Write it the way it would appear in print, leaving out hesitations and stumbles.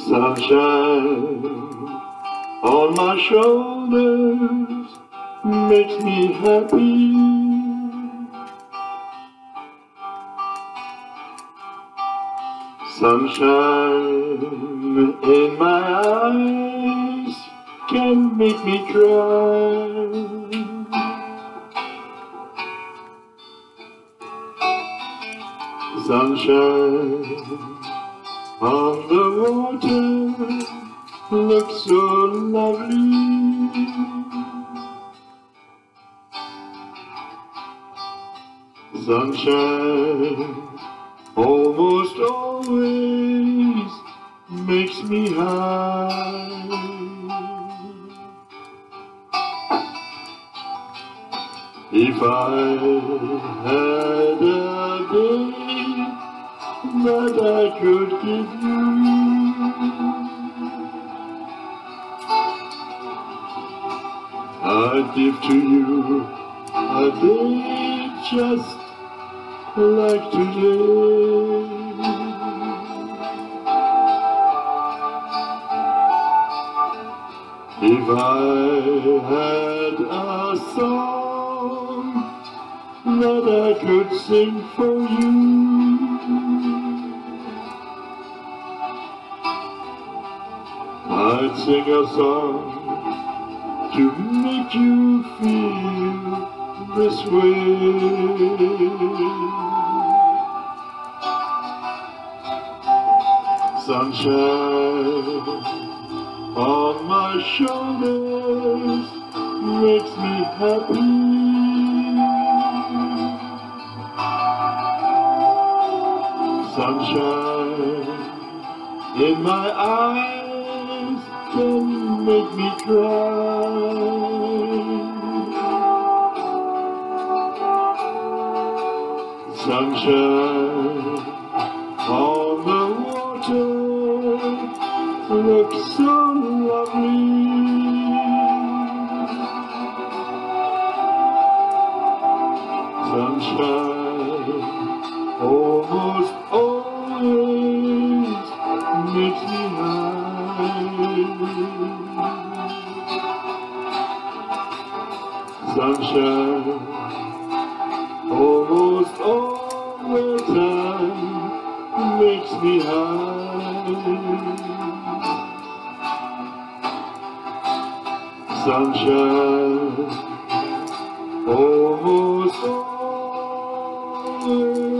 Sunshine on my shoulders makes me happy. Sunshine in my eyes can make me cry. Sunshine on the water looks so lovely. Sunshine almost always makes me high. If I had a day that I could give you, I'd give to you a day just like today. If I had a song that I could sing for you, I'd sing a song to make you feel this way. Sunshine on my shoulders makes me happy. Sunshine in my eyes can make me cry. Sunshine on the water looks so lovely. Sunshine almost always makes me high. Sunshine almost all the time makes me high. Sunshine almost always